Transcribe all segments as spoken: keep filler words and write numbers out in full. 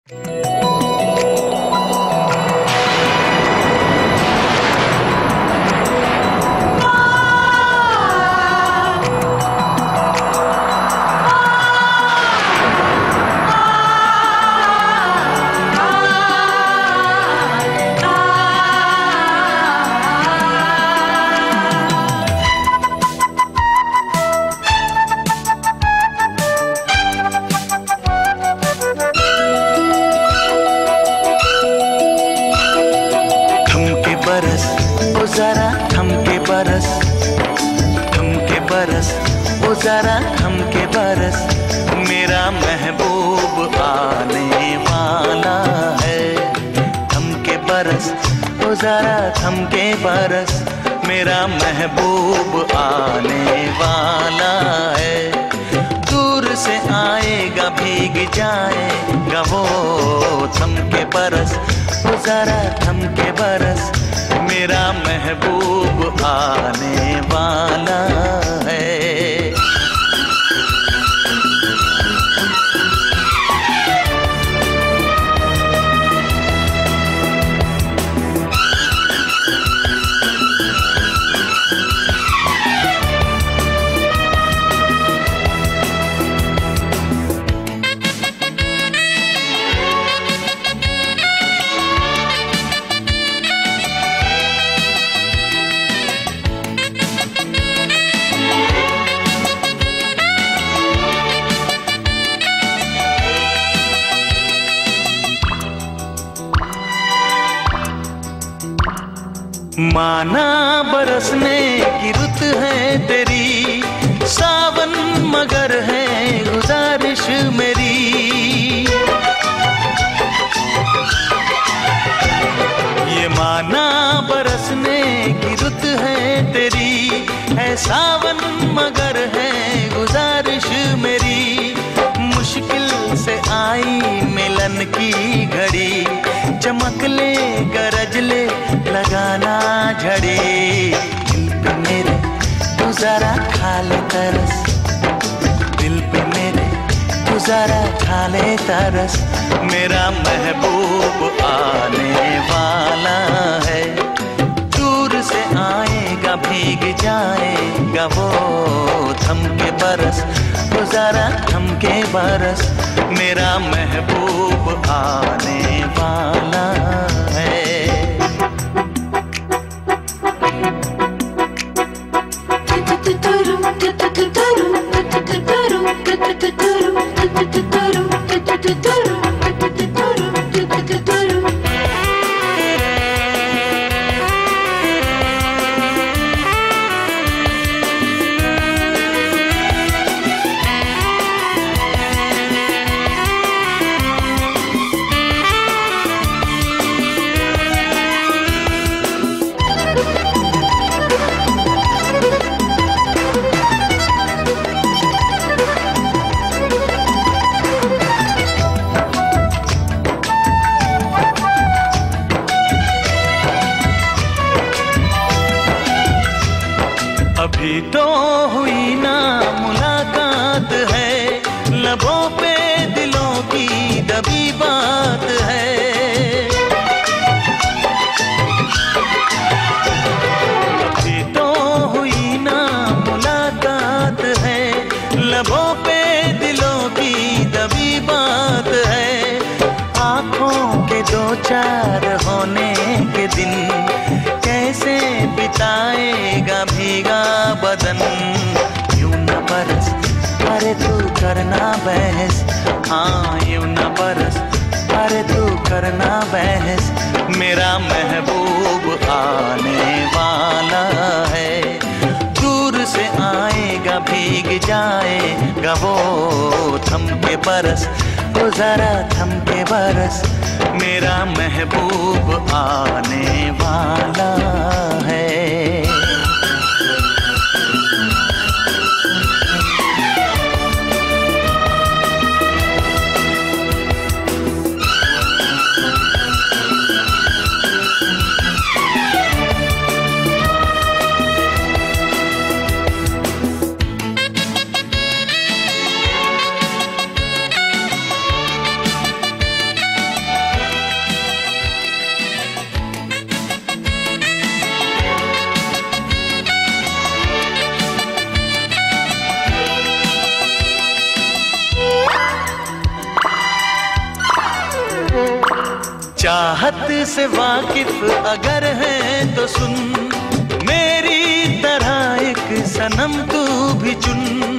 जरा थम के बरस, थम के बरस, ओ जरा थम के बरस, मेरा महबूब आने वाला है। थम के बरस, ओ जरा थम के बरस, मेरा महबूब आने वाला है। दूर से आएगा भीग जाएगा वो, थम के बरस, ओ जरा थम के बरस, मेरा महबूब आने वाला है। माना बरसने की रुत है तेरी, सावन मगर है गुजारिश मेरी। ये माना बरसने की रुत है तेरी, है सावन मगर है गुजारिश मेरी। मुश्किल से आई मिलन की घड़ी, चमक ले गरज ले लगाना झड़ी। दिल पे मेरे तू जरा खा ले तरस, दिल पे मेरे तू जरा खा ले तरस, मेरा महबूब आने वाला है। दूर से आएगा भीग जाएगा वो, थम के बरस, वो जरा थम के बरस, मेरा महबूब आने वाला है। अभी तो हुई ना मुलाकात है, लबों पे दिलों की दबी बात है। अभी तो हुई ना मुलाकात है, लबों पे दिलों की दबी बात है। आँखों के दो चार होने के दिन, कैसे बिताएगा भीगा बदन। यूं न बरस, अरे तू करना बहस, हाँ यूं न बरस, अरे तू करना बहस, मेरा महबूब आने वाला है। दूर से आएगा भीग जाएगा वो, थम के बरस, वो जरा थम के बरस, मेरा महबूब आने वाला है। चाहत से वाकिफ अगर है तो सुन, मेरी तरह एक सनम तू भी चुन।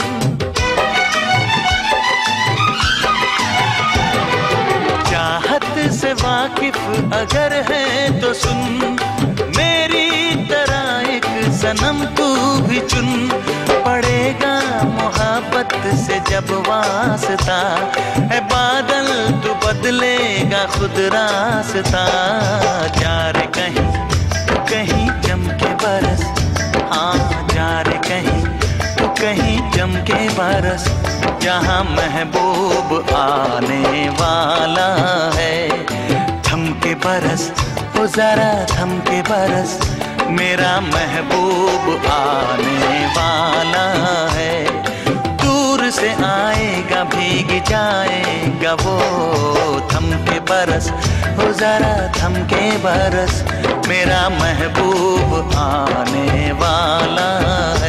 चाहत से वाकिफ अगर है तो सुन, मेरी तरह एक सनम तू भी चुन। पड़ेगा मोहब्बत से जब वास्ता, है बादल तू बदलेगा खुद रास्ता। जा रे कहीं तू कहीं जम के बरस, हाँ जा रे कहीं तू कहीं जम के बरस। जहाँ महबूब आने वाला है, थम के बरस ओ जरा थम के बरस। मेरा महबूब आने वाला है, दूर से आएगा भीग जाएगा वो। थम के बरस ओ जरा थम के बरस, मेरा महबूब आने वाला है।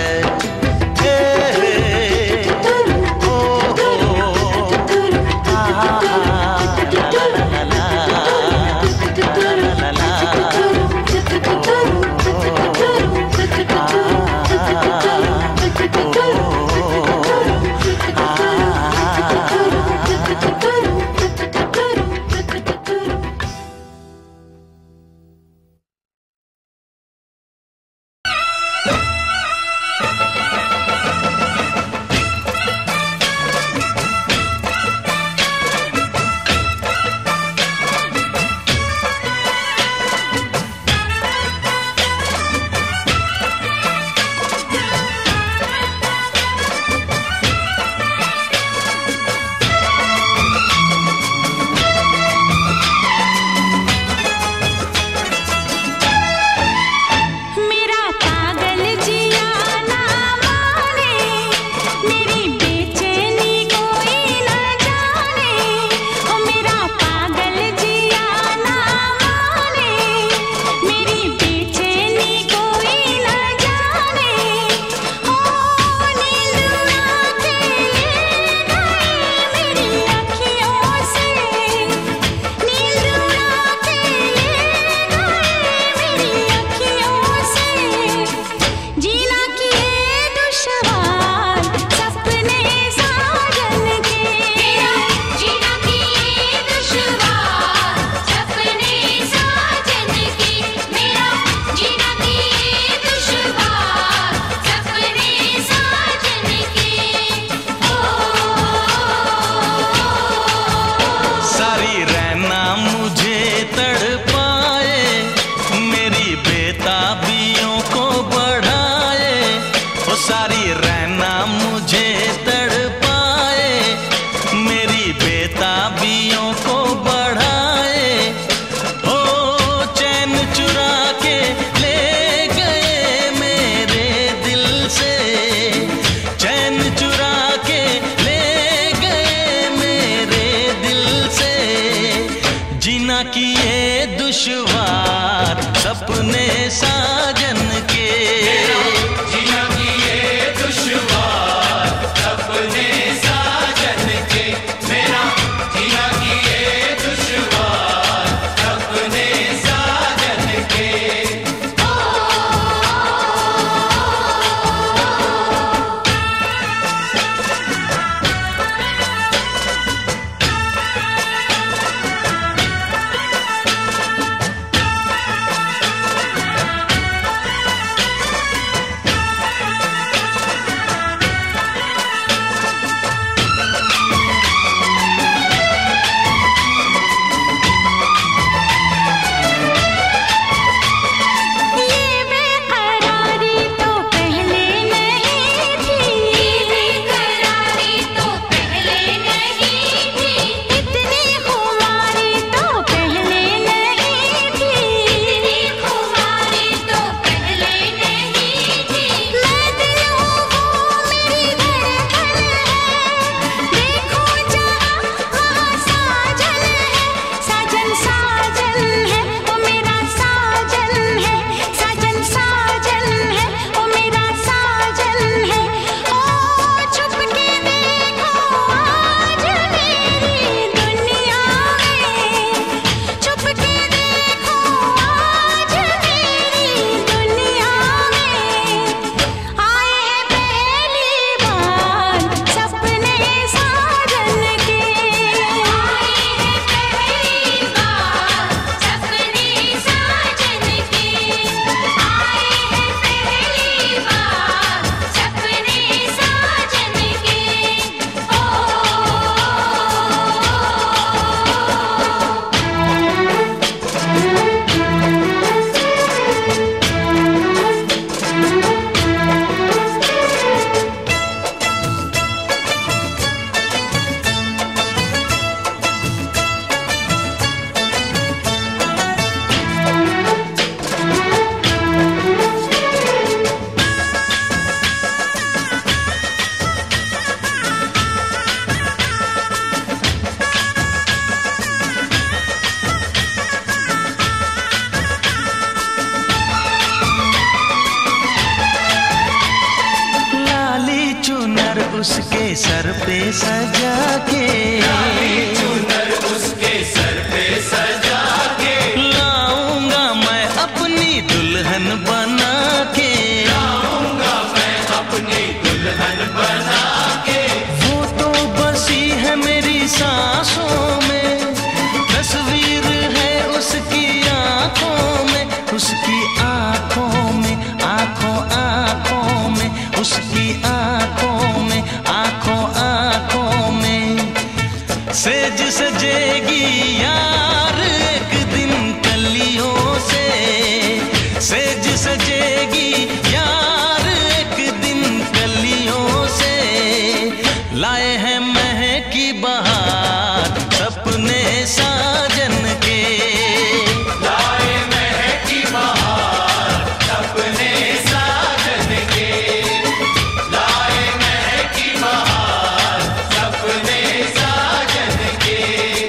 सर पे सजा के, चुनर उसके सर पे सजा के, लाऊंगा मैं अपनी दुल्हन बना के, लाऊंगा मैं अपनी दुल्हन बना के। वो तो बसी है मेरी सांसों में, तस्वीर है उसकी आंखों में, उसकी आंखों में, आंखों आंखों में, उसकी आंखों में, आंखों आंखों में। सेज सजेगी यार एक दिन कलियों से, सेज सजेगी यार एक दिन कलियों से। लाए हैं महकी बहार सपने साजन के, लाए महकी बहार सपने साजन के, लाए महकी बहार सपने साजन के।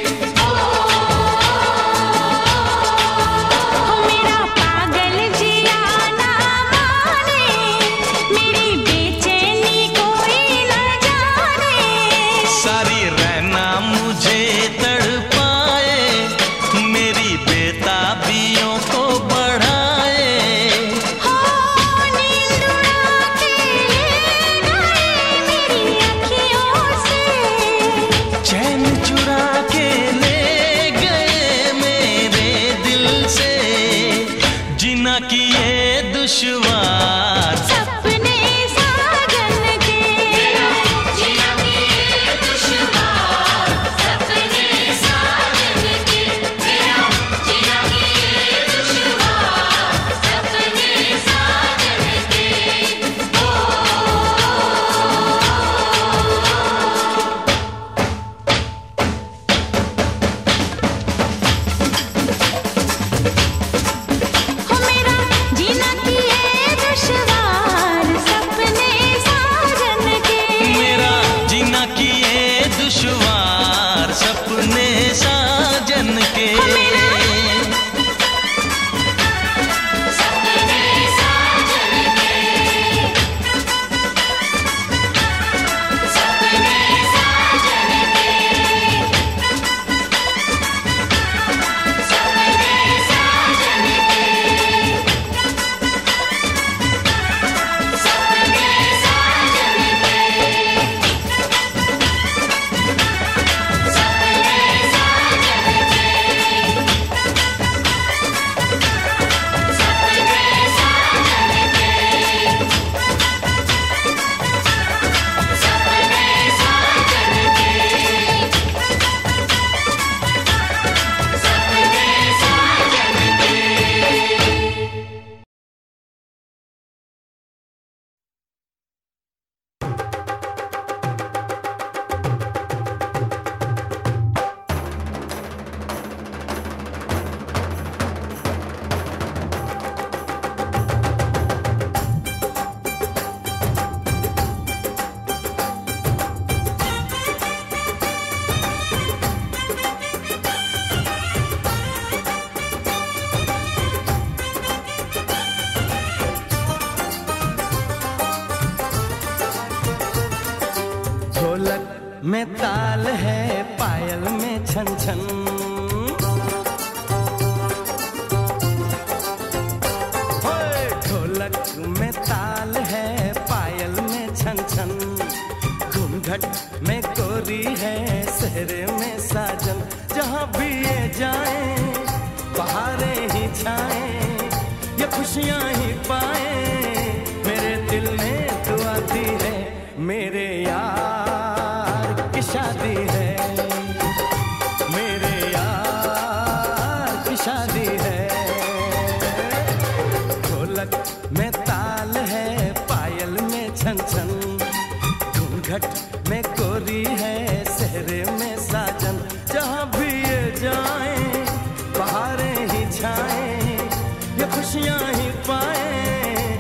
मेरा पागल जिया ना माने, मेरी बेचैनी कोई न जाने। सारी रहना मुझे तड़पाए, मेरी बेताबियों को बढ़ाए। हो नींद उड़ा के ले गए मेरी अखियों से, चैन चुरा के ले गए मेरे दिल से। जीना किए दुश्वार सपने साजन के। जीना किए दुश्वार सपने साजन के, मेरा जीना किए दुश्वार सपने साजन के। हो मेरा जीना किए दुश्वार सपने साजन के। मेरा जीना किए दुश्वार सपने साजन के। सपने साजन के, सपने साजन के, सपने साजन के, सपने साजन के, सपने ढोलक में ताल है, पायल में छन छन। होए, ढोलक में ताल है, पायल में छन छन। घूंघट में गोरी है, सेहरे में साजन। जहाँ भी ये जाए बहारें ही छाए, ये खुशियाँ ही पाए। मेरे दिल में दुआ दी है, मेरे यार की शादी है, मेरे यार की शादी है। ढोलक में ताल है, पायल में छन छन। घूंघट में गोरी है, सेहरे में साजन। जहाँ भी ये जाए बहारें ही छाए, ये खुशियाँ ही पाए।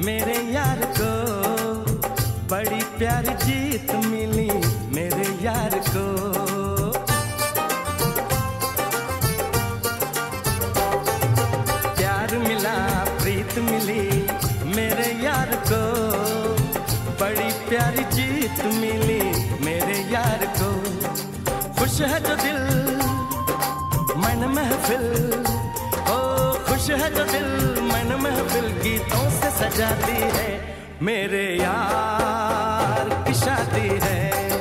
मेरे यार को बड़ी प्यारी जीत मिली मेरे यार को। प्यार मिला प्रीत मिली मेरे यार को, बड़ी प्यारी जीत मिली मेरे यार को। खुश है जो दिल मन महफिल, ओ खुश है जो दिल मन महफिल गीतों से सजाती है मेरे यार की शादी है,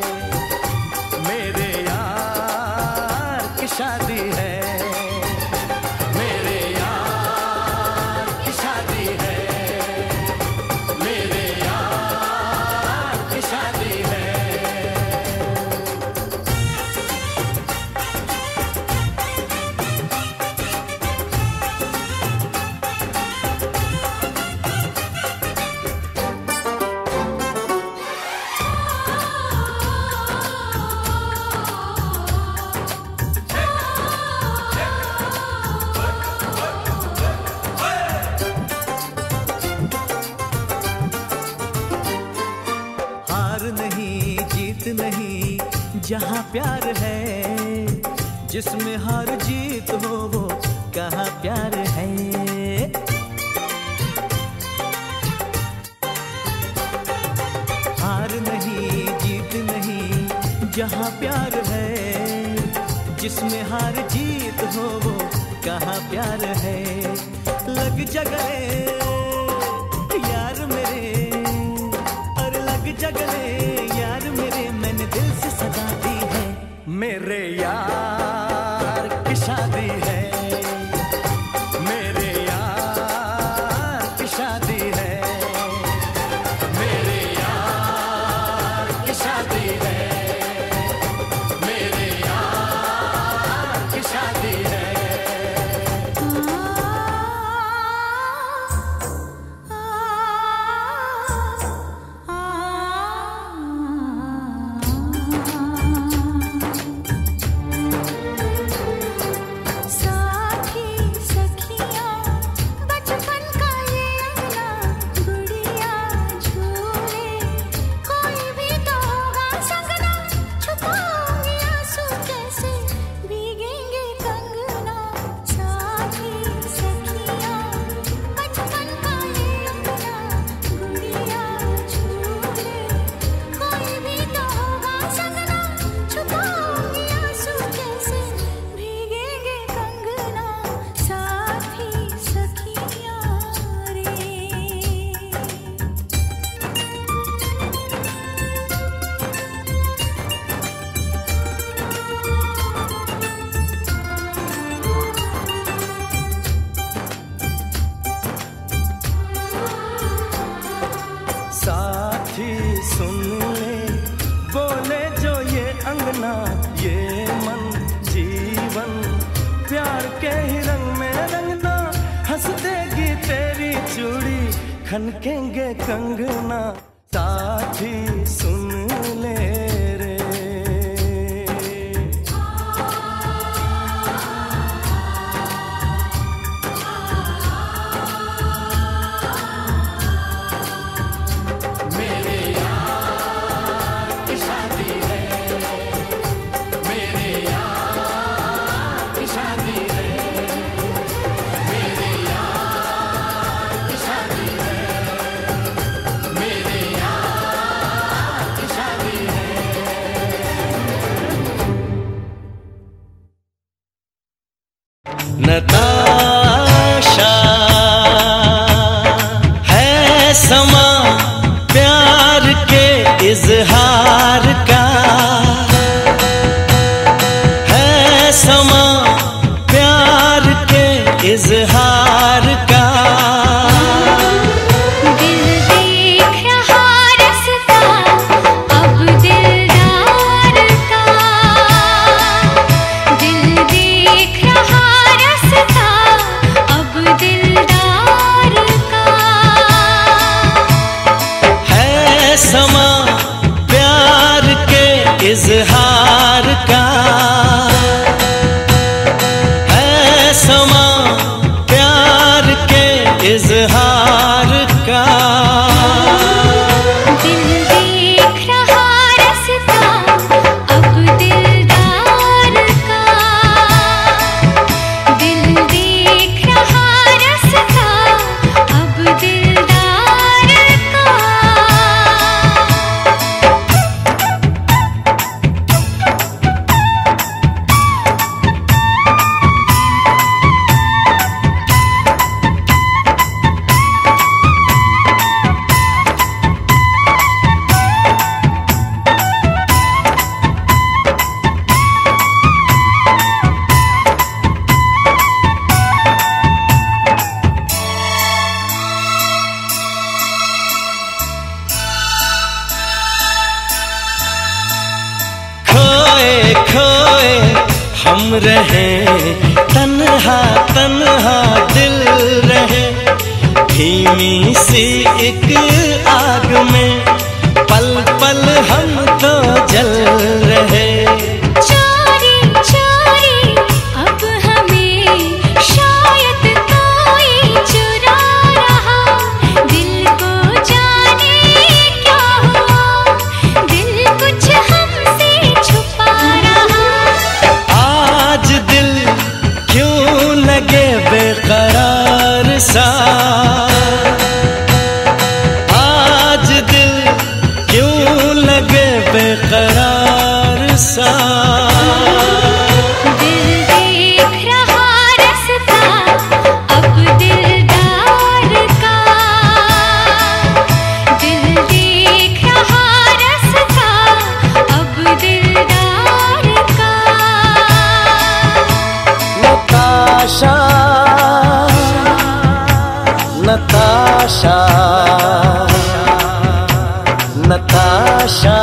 मेरे यार की शादी है, मेरे यार की शादी है, मेरे यार की शादी है। नहीं जहाँ प्यार है, जिसमें हार जीत हो वो कहाँ प्यार है। हार नहीं जीत नहीं जहाँ प्यार है, जिसमें हार जीत हो वो कहाँ प्यार है। लग जगले यार मेरे, और लग जगले यार मेरे, मैंने दिल से सजा दी है मेरे यार की शादी है, मेरे यार की शादी है, मेरे यार की शादी है, मेरे यार की शादी है। सुन ले बोले जो ये अंगना ये मन जीवन, प्यार के ही रंग में रंगना, हंस देगी तेरी चूड़ी खनकेंगे कंगना। साथी सुन ले रे, शादी है। हम रहे तन्हा तन्हा दिल रहे, धीमी सी एक आग में पल पल हम तो जल रहे। चोरी चोरी अब हमें शायद कोई चुरा रहा, दिल को जाने क्या हुआ, दिल कुछ हमसे छुपा रहा। आज दिल क्यों लगे बेकरार सा, आज दिल क्यों लगे बेकरार सा। दिल देख रहा रास्ता अब दिलदार का, दिल देख रहा रास्ता अब दिलदार का। नताशा नताशा नताशा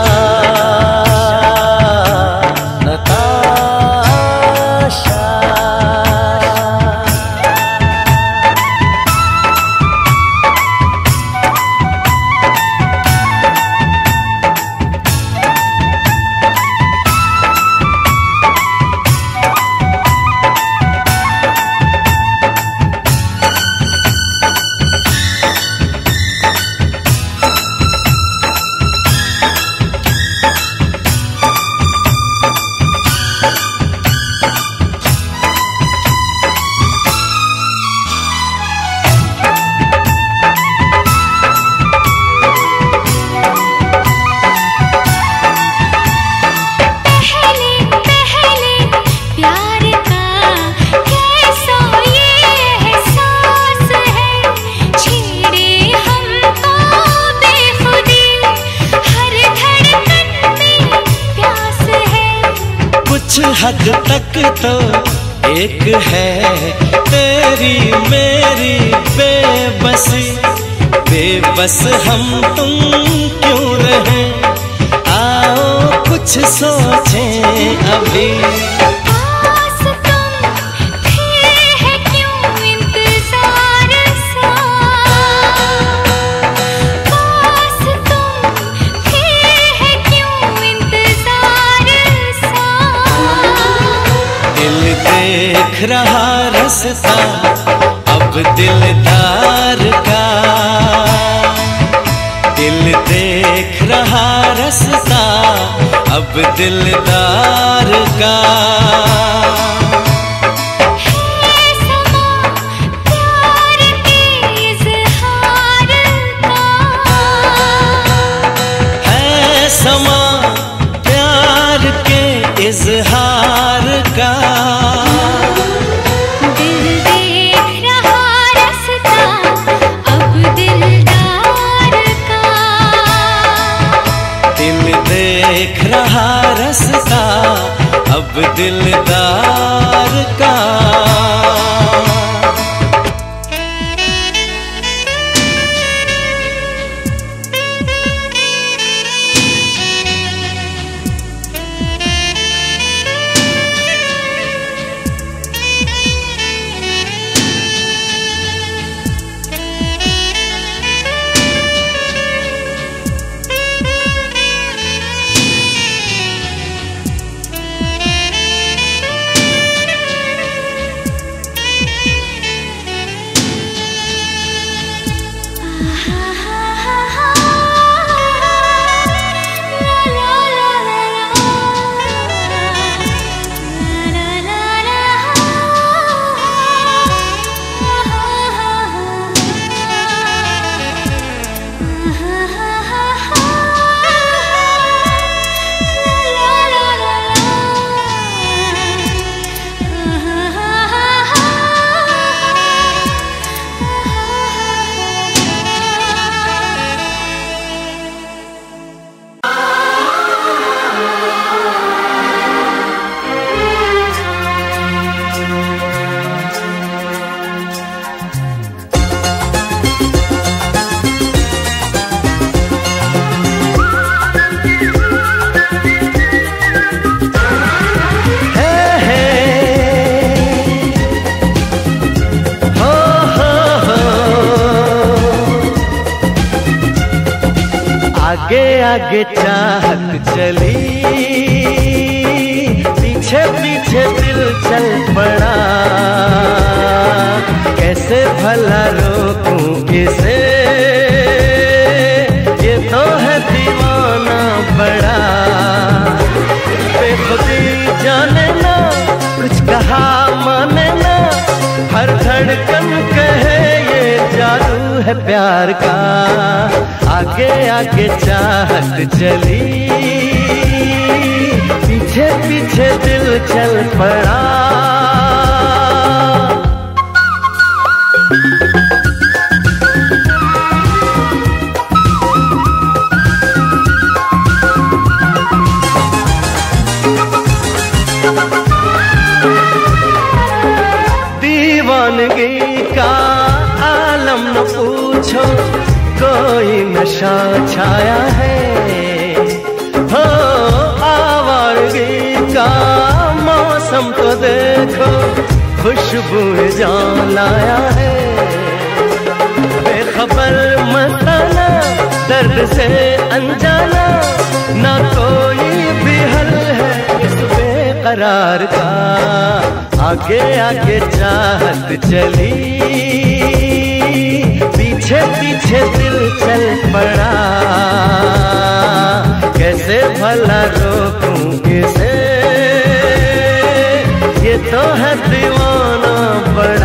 हद तक तो एक है तेरी मेरी बेबसी, बेबस हम तुम क्यों रहे, आओ कुछ सोचें अभी। देख रहा रास्ता अब दिलदार का, दिल देख रहा रास्ता अब दिलदार का। है समा प्यार के इजहार का। देख रहा रास्ता अब दिलदार का। आगे आगे चाहत चली, पीछे पीछे दिल चल पड़ा। कैसे भला रोकूं इसे, ये तो है दीवाना बड़ा। बेखुदी जाने ना, कुछ कहा माने ना, हर धड़कन कहे ये जादू है प्यार का। आगे आगे चाहत चली, पीछे पीछे दिल चल पड़ा। दीवानगी का आलम न पूछो, कोई नशा छाया है। हो आवारगी का मौसम तो देखो, खुशबू जान लाया है। बेखबर मस्ताना, दर्द से अनजाना, ना कोई भी हल है इस बेकरार का। आगे आगे चाहत चली, पीछे पीछे दिल चल पड़ा। कैसे भला रोकूं इसे, ये तो है दीवाना बड़ा।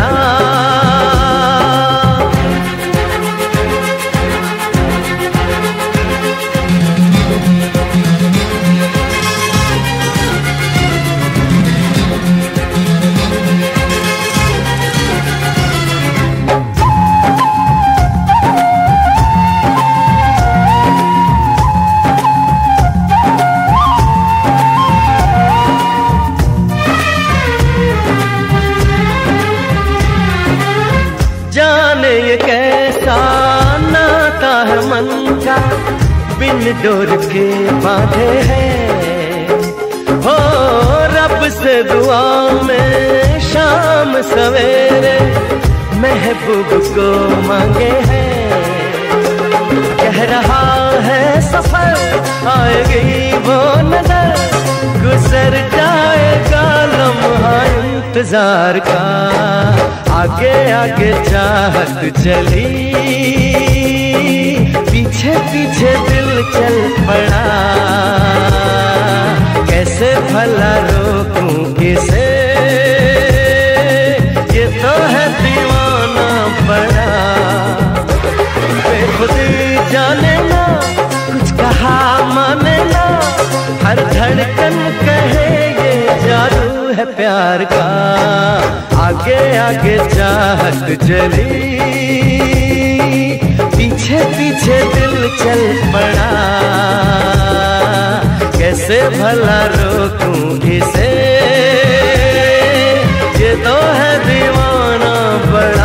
जाने ये कैसा नाता है मन का, बिन डोर के बांधे हैं। हो रब से दुआ में शाम सवेरे महबूब को मांगे हैं। कह रहा है सफर आएगी वो नजर, गुजर जाएगा लम्हा इंतजार का। आगे आगे चाहत चली, पीछे पीछे दिल चल पड़ा। कैसे भला रोकूं इसे, ये तो है दीवाना बड़ा। बेखुदी जाने ना, कुछ कहा माने ना, हर धड़कन कहे ये जादू है प्यार का। आगे आगे चाहत चली, पीछे पीछे दिल चल पड़ा। कैसे भला रोकूं इसे, ये तो है दीवाना बड़ा।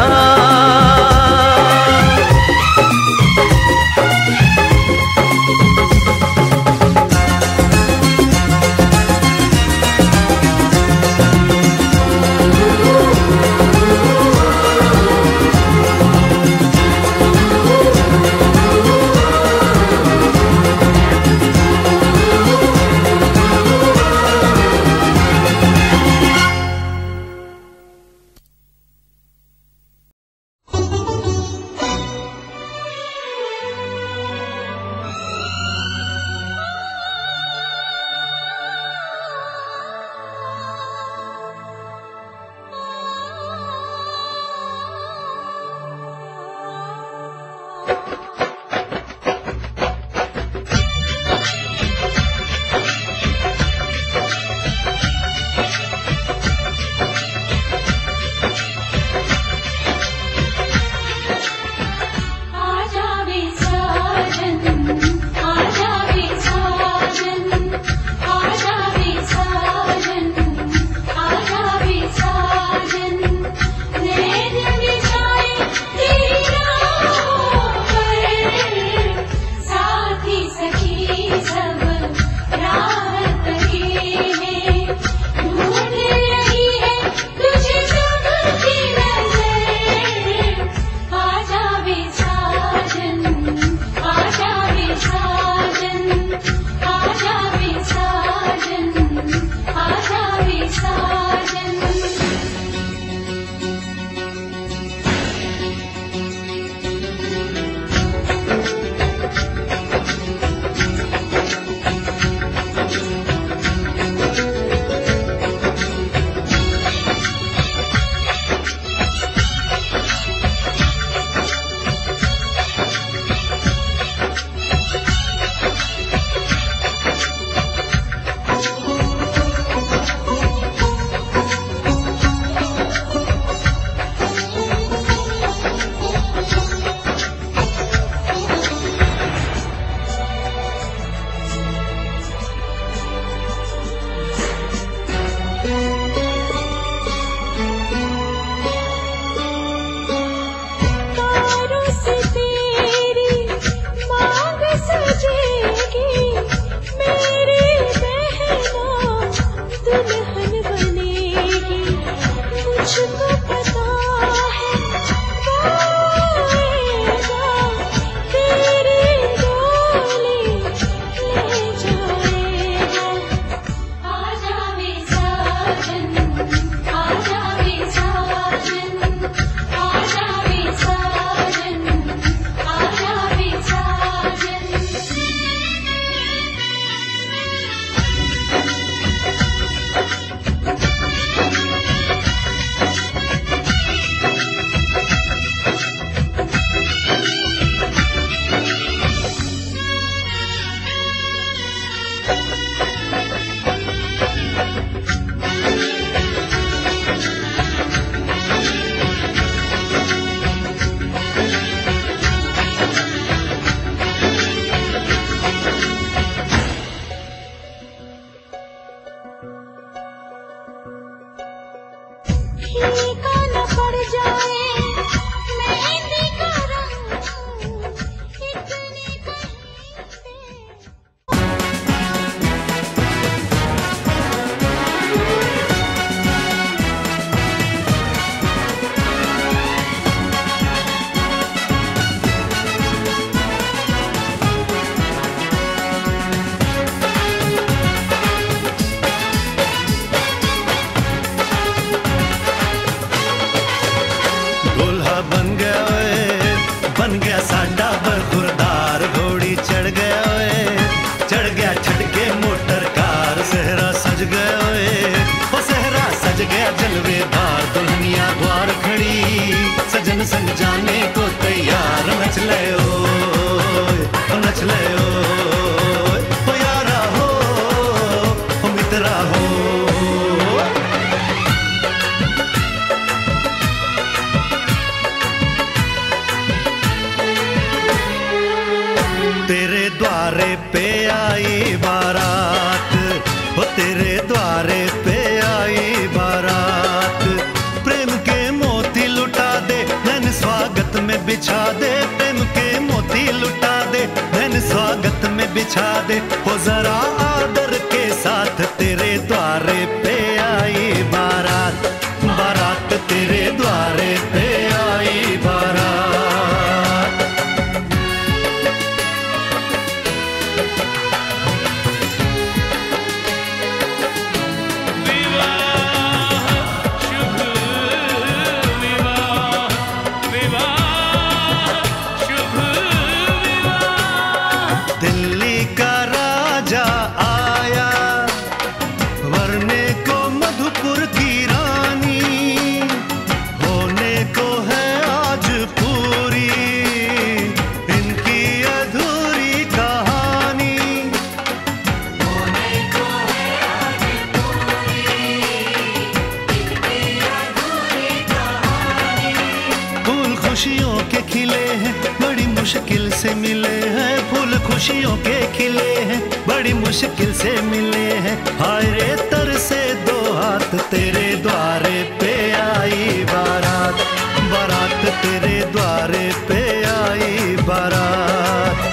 तेरे द्वारे पे आई बारात, ओ तेरे द्वारे पे आई बारात। प्रेम के मोती लुटा दे धन स्वागत में बिछा दे, प्रेम के मोती लुटा दे धन स्वागत में बिछा दे। हो जरा आदर के साथ तेरे द्वारे पे आई बारात, बारात तेरे द्वारे पे आई बारात। मुश्किल से मिले हैं फूल, खुशियों के खिले हैं बड़ी मुश्किल से मिले हैं। हाय रे तरसे दो हाथ तेरे द्वारे पे आई बारात, बारात तेरे द्वारे पे आई बारात।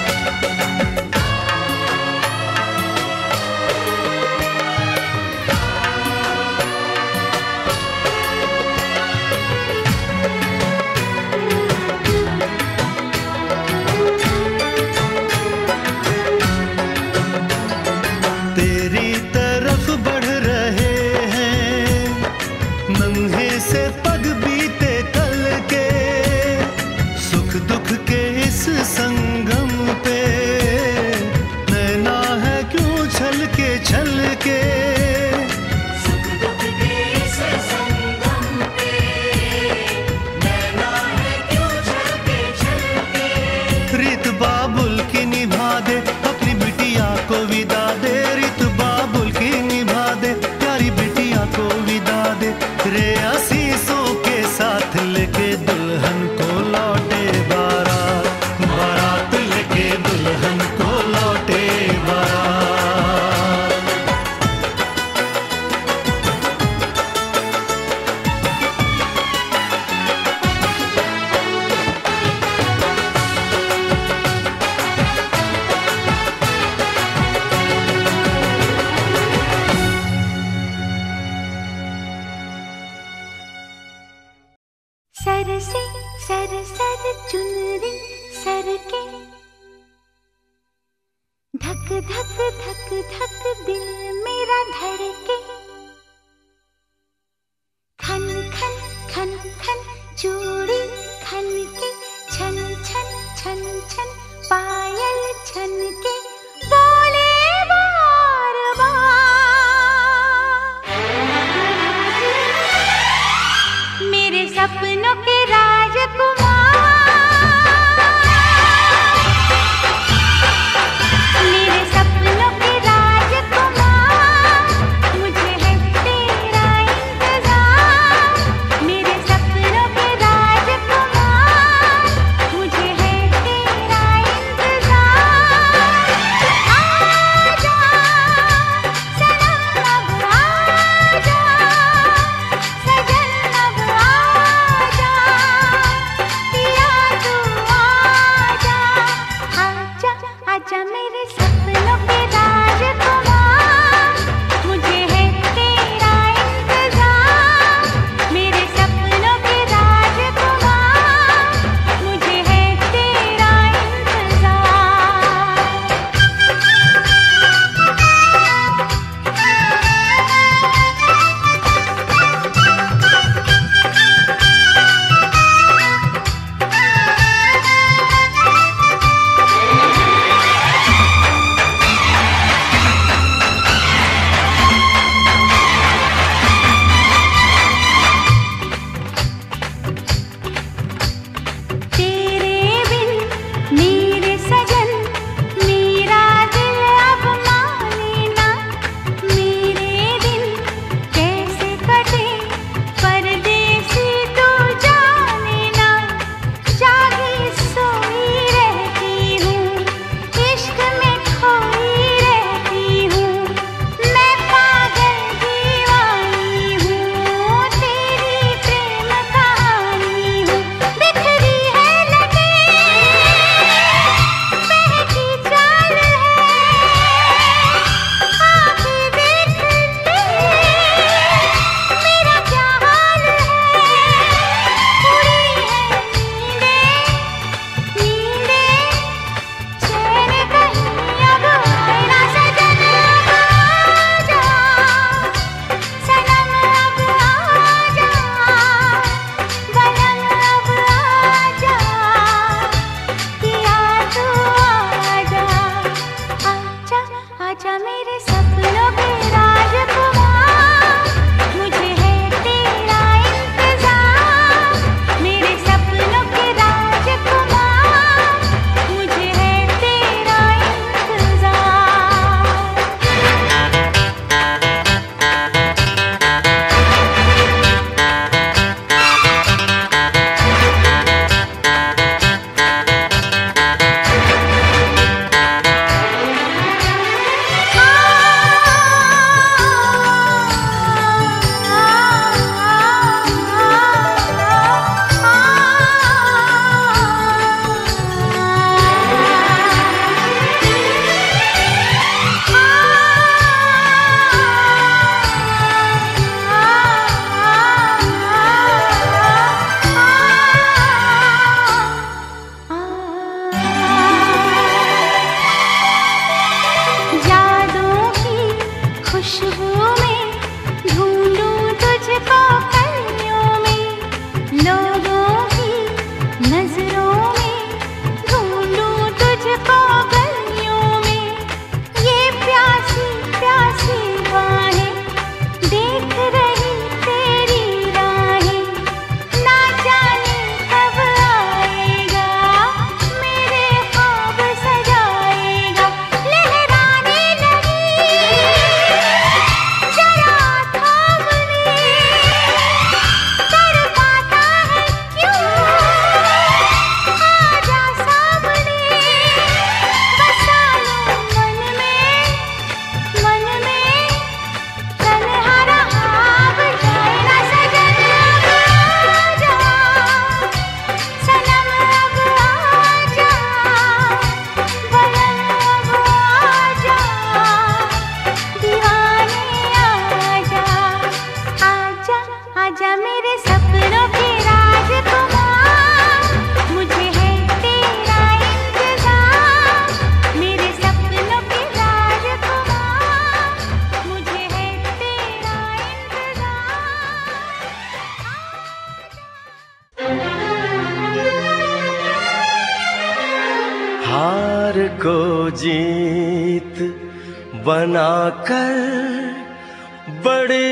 हार को जीत बनाकर बड़े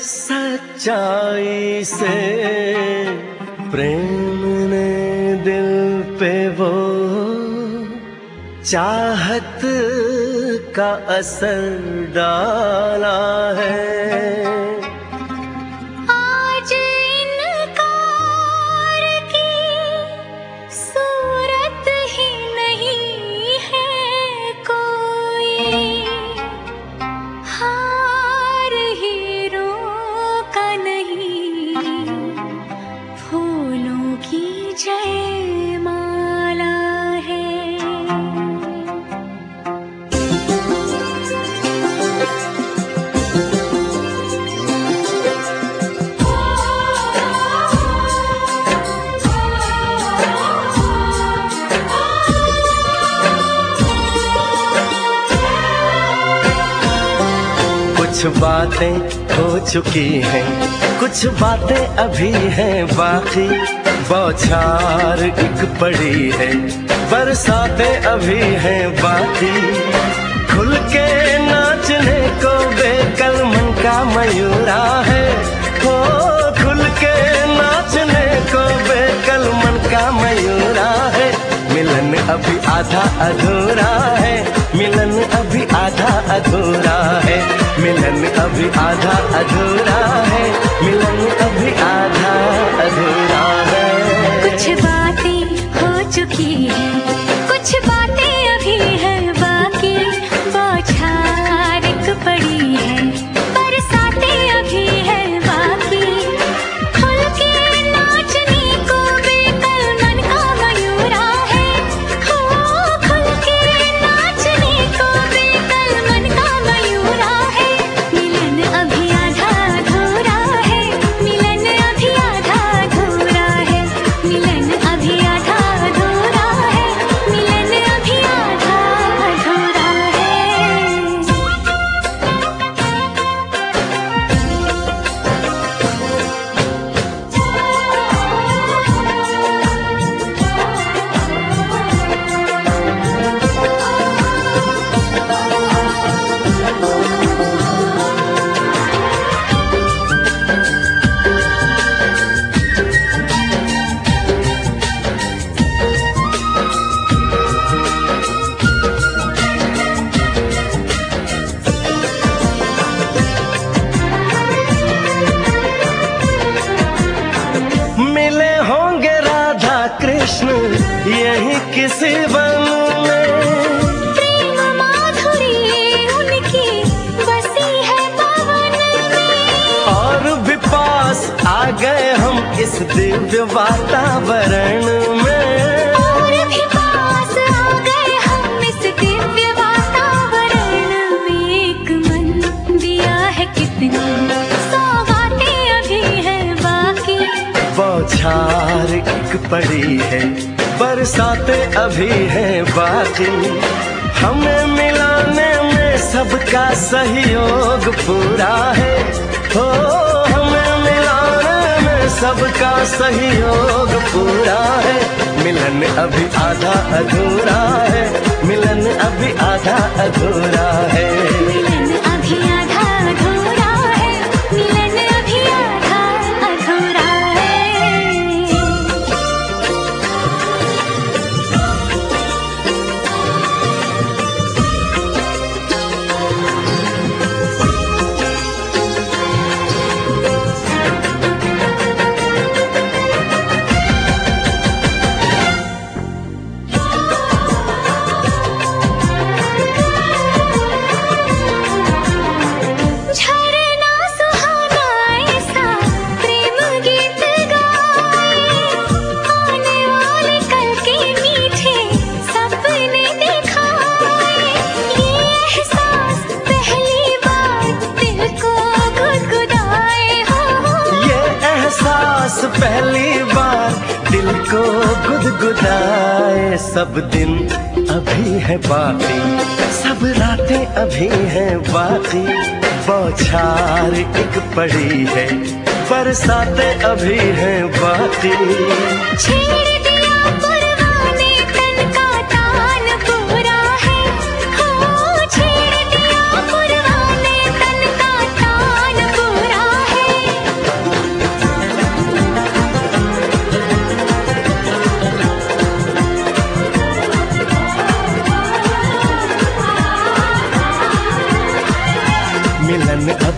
सच्चाई से प्रेम ने दिल पे वो चाहत का असर डाला है। आज इनकार की सूरत ही नहीं है कोई, हार हीरों का नहीं, फूलों की जयमाला है। कुछ बातें हो चुकी हैं, कुछ बातें अभी हैं बाकी, बौछार एक पड़ी है, बरसातें अभी हैं बाकी। खुल के नाचने को बेकल मन का मयूरा है, हो खुल के नाचने को बेकल मन का मयूरा है। मिलन अभी आधा अधूरा है, मिलन अभी आधा अधूरा है, मिलन अभी आधा अधूरा है, मिलन अभी आधा अधूरा है। कुछ बातें हो चुकी हैं, कुछ बातें अभी हैं बाकी, बौछार एक पड़ी है, बरसातें अभी हैं बाकी। खुल के नाचने को बेकल मन का मयूरा है, हो खुल के नाचने को बेकल मन का मयूरा है। मिलन अभी आधा अधूरा है, मिलन अभी आधा अधूरा है, मिलन अभी आधा अधूरा है, मिलन अभी आधा अधूरा है। मिले होंगे राधा कृष्ण यही किसी वन में, प्रेम माधुरी उनकी बसी है पवन में, और भी पास आ गए हम इस दिव्य वातावरण में। और भी पास आ गए हम इस दिव्य वातावरण में। एक मन दिया है कितनी सौगातें अभी हैं बाकी, बौछार एक पड़ी है, बरसातें अभी हैं बाकी। हमें मिलाने में सबका सहयोग पूरा है, हो हमें मिलाने में सबका सहयोग पूरा है। मिलन अभी आधा अधूरा है, मिलन अभी आधा अधूरा है। मिलन अभी आधा अधूरा है, मिलन अभी आधा अधूरा है। झरना सुहाना ऐसा प्रेम गीत गाए, आने वाले कल के मीठे सपने दिखाए। ये एहसास पहली बार दिल को गुदगुदाए, हो ये एहसास पहली बार दिल को गुदगुदाए। सब दिन अभी है बाकी, सब रातें अभी हैं बाकी, बौछार एक पड़ी है, बरसातें अभी हैं बाकी। छेड़ दिया परवाने तन का तान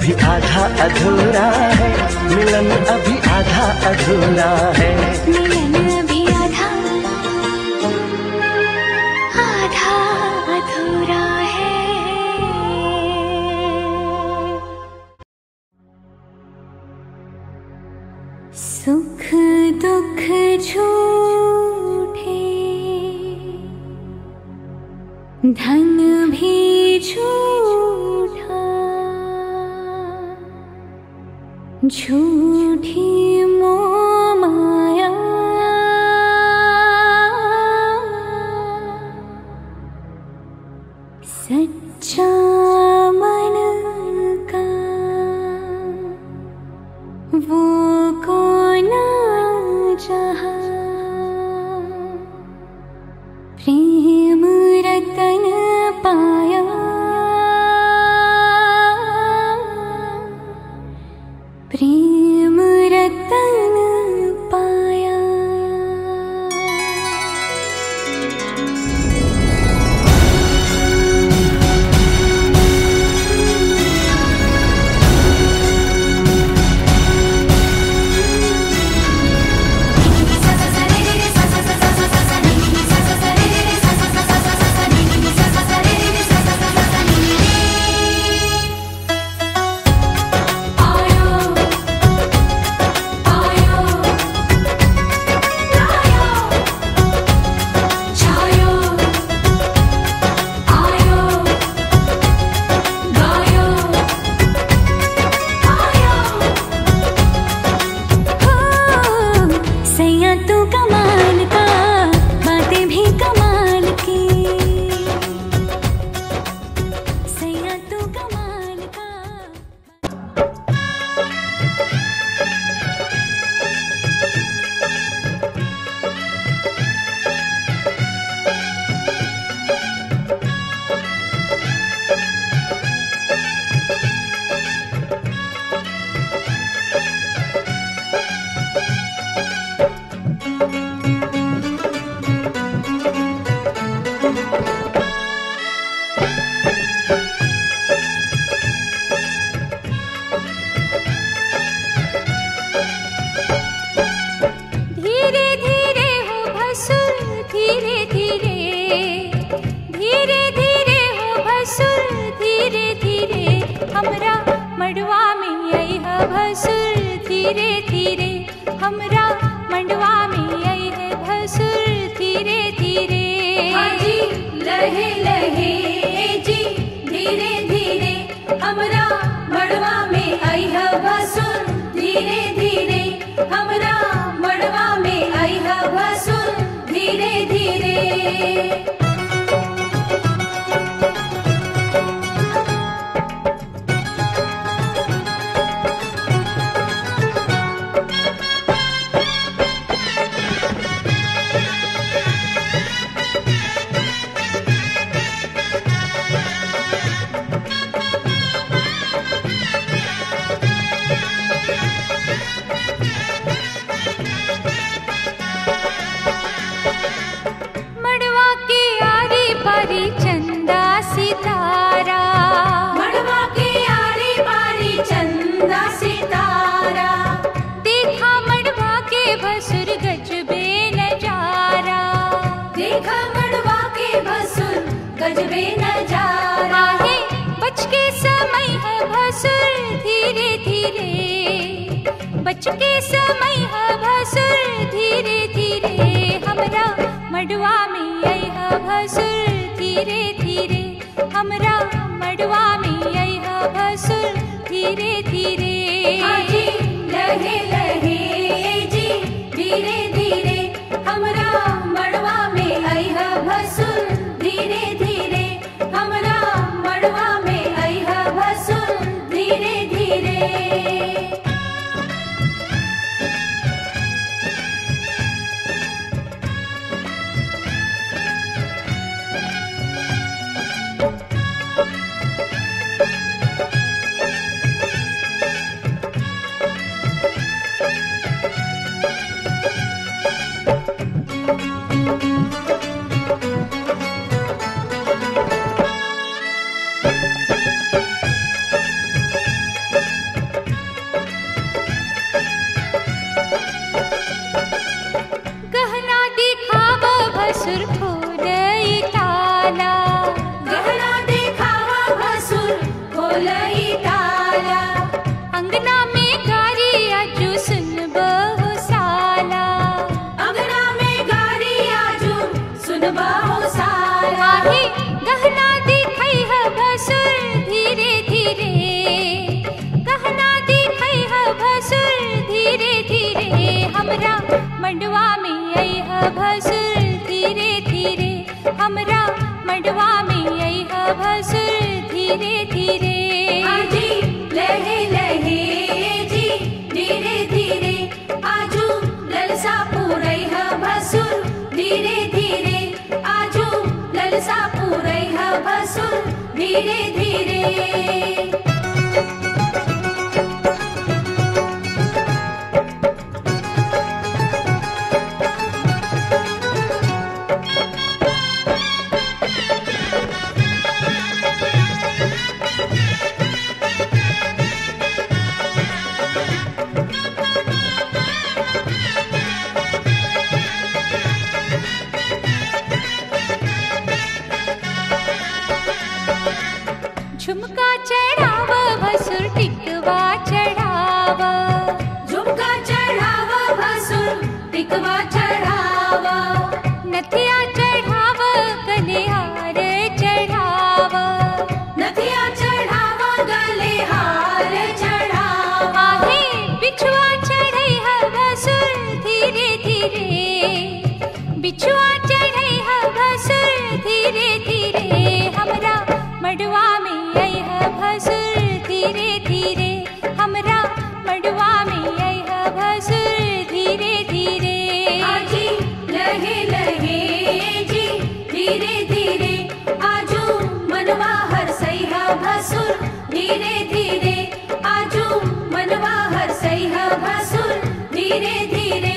अभी आधा अधूरा है, मिलन अभी आधा अधूरा है। मिलन अभी आधा आधा अधूरा है। सुख दुख झूठे, धन भी झूठा, झूठी मोह माया, सच्चा मन का वो कौन जहाँ, प्रेम रतन पाया, प्रेम रतन पाया। बच के समय है भसुर धीरे धीरे हमरा मड़वा में आई है भसुर धीरे धीरे हमरा मड़वा में आई है भसुर धीरे धीरे लहे लहे जी धीरे धीरे हमरा मड़वा में आई है भसुर धीरे धीरे हमरा मड़वा में आई है भसुर धीरे धीरे। खोलई ताला। अंगना में गारी आजू सुन बहु साला। अंगना में गारी आजू सुन बहु साला। आहे गहना दिखई है भसुर धीरे धीरे। गहना दिखई है भसुर धीरे धीरे। हमरा मंडवा में आई है भसुर धीरे धीरे। हमरा मंडवा में आई है भसुर धीरे धीरे। आजी लहे लहे जी धीरे धीरे। आजू ललसा पूरई है भसुर धीरे धीरे। आजू ललसा पूरई है भसुर धीरे धीरे। झुमका चढ़ाव भसुर टिकवा चढ़ाव। झुमका चढ़ाव भसुर टिकवा चढ़ाव। नथिया चढ़ाव गले हार चढ़ाव। नथिया चढ़ाव गले हार चढ़ाव। आहे बिछुआ चढ़ई है भसुर धीरे धीरे। बिछुआ चढ़ई है भसुर धीरे धीरे। हमरा मडवा में आई है भसुर धीरे धीरे। हमरा मडवा में आई है भसुर धीरे धीरे। आजी लहे लहे जी धीरे धीरे। आजू मनवा हरसई है भसुर धीरे धीरे। आजू मनवा हरसई है भसुर धीरे धीरे।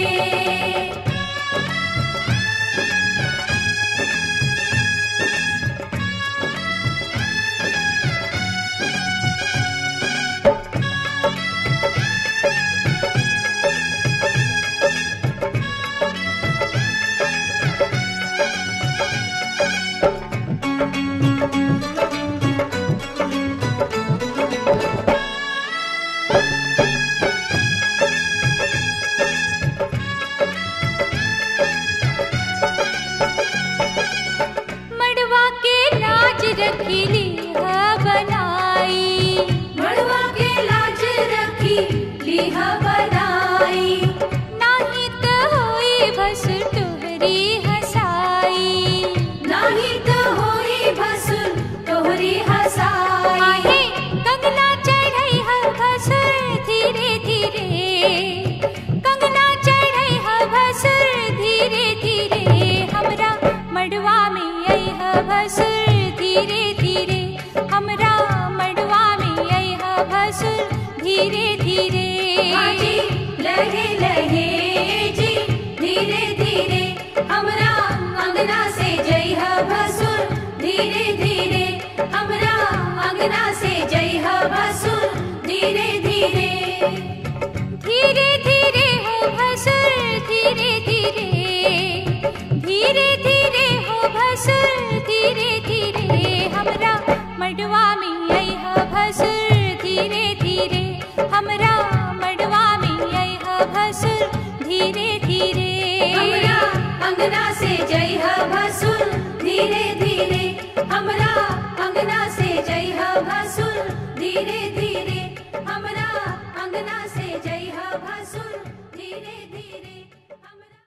मड़वा के लाज रखीली है बनाई। मड़वा के लाज रखी लीहा बनाई। नाही तो होई भसुर तोहरी हसाई। नाही तो होई भसुर तोहरी हसाई। आहे कंगना चढ़ई है भसुर धीरे धीरे। कंगना चढ़ई है भसुर धीरे धीरे। हमरा मडवा में आई है भसुर धीरे धीरे। हमरा मडवा में आई है भसुर धीरे धीरे। आजी लहे लहे जी धीरे धीरे। हमरा अंगना से जई है भसुर धीरे धीरे। हमरा अंगना से जई है भसुर धीरे धीरे। धीरे धीरे हो भसुर धीरे धीरे। धीरे धीरे हो भसुर धीरे धीरे। हमरा मडवा में आई है भसुर धीरे धीरे। हमरा मडवा में आई है भसुर धीरे धीरे। हमरा अंगना से जई है भसुर धीरे धीरे।